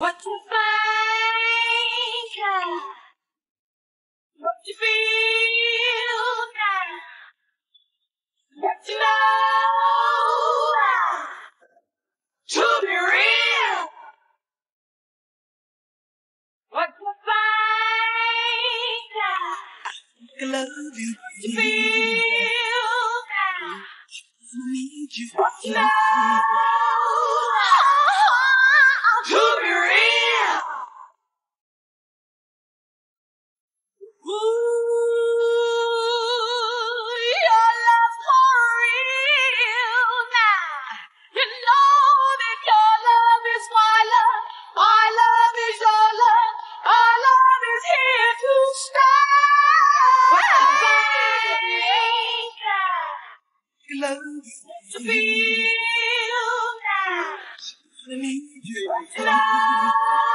What you think, what you feel, what you know, to be real. What you think, I love you. what you feel, I need you. what you know, to be real. Ooh, your love's for real now. You know that your love is my love. My love is your love. Our love is here to stay. I love you. To feel now. I need you. Love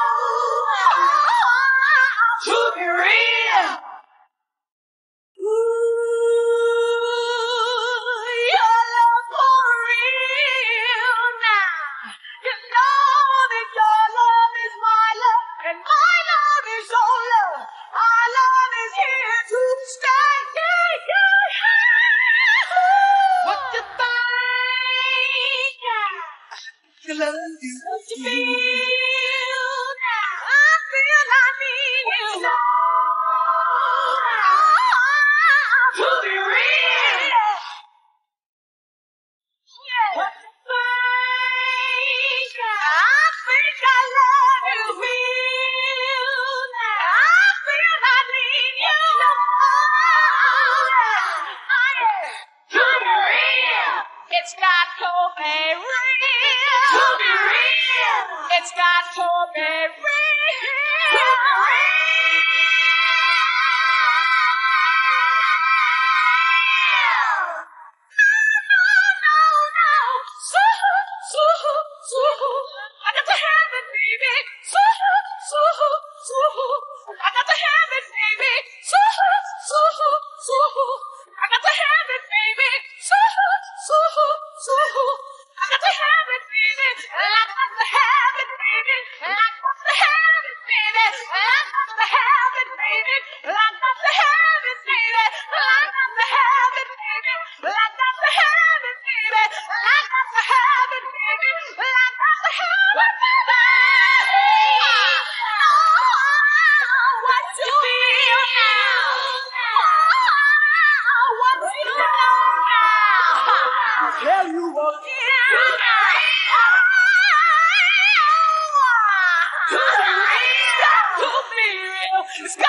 to be real. Your love for real now. You know that your love is my love, and my love is your love. Our love is here to stay. What you think? I love you. What you feel now? I feel I need you. To be real. What you think? I love you. Feel now. I feel I need you. To be real. It's got to be real. To be real. It's got to be real. To be I got to have it, baby. I got to have it, baby. I got to have it, baby. I got to have it, baby. I got to have it, baby. I got to have it, baby. I got to have it, baby. I got to have it, baby. I got to have it, baby. I got to have it, baby. I got to have it, baby. I got to have it, baby. What you feel now? What you know now? Tell you what. To be real. It's